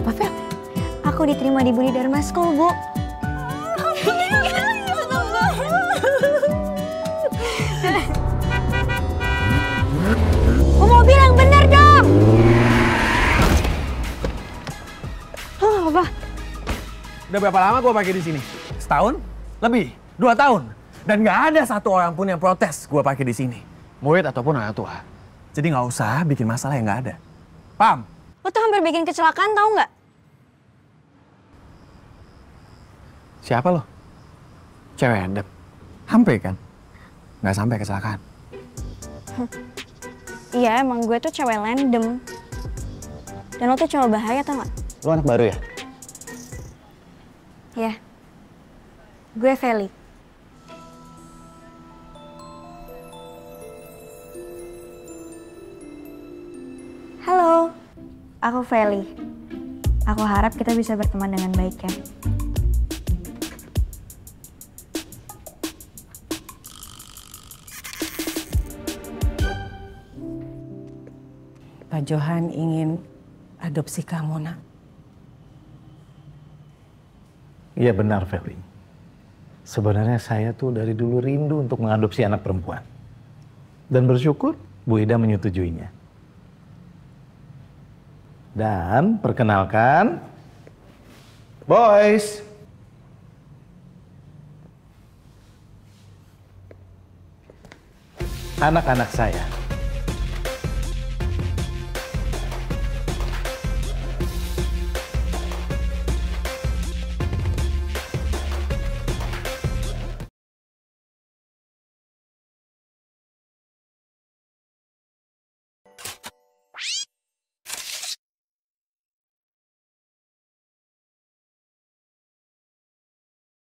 Kenapa, Fel? Aku diterima di Budi Dharma School, Bu. Bu mau bilang bener dong. Apa? Udah berapa lama gue pakai di sini? Setahun? Lebih? 2 tahun? Dan nggak ada satu orang pun yang protes gue pakai di sini. Murid ataupun orang tua. Jadi nggak usah bikin masalah yang nggak ada. Paham? Lo tuh hampir bikin kecelakaan, tahu nggak? Siapa lo? Cewek handap. Hampir kan? Nggak sampai kecelakaan. Iya, emang gue tuh cewek random. Dan lo tuh cowok bahaya, tau nggak? Lo anak baru ya? Ya. Gue Feli. Halo, aku Feli. Aku harap kita bisa berteman dengan baik ya. Pak Johan ingin adopsi kamu, Nak. Iya benar, Feli. Sebenarnya saya tuh dari dulu rindu untuk mengadopsi anak perempuan. Dan bersyukur Bu Ida menyetujuinya. Dan perkenalkan, boys. Anak-anak saya.